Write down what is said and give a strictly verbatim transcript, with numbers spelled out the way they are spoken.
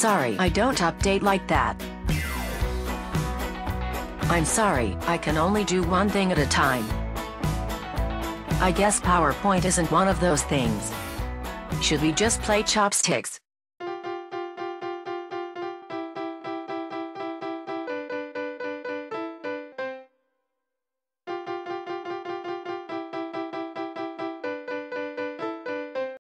sorry, I don't update like that. I'm sorry, I can only do one thing at a time. I guess PowerPoint isn't one of those things. Should we just play chopsticks?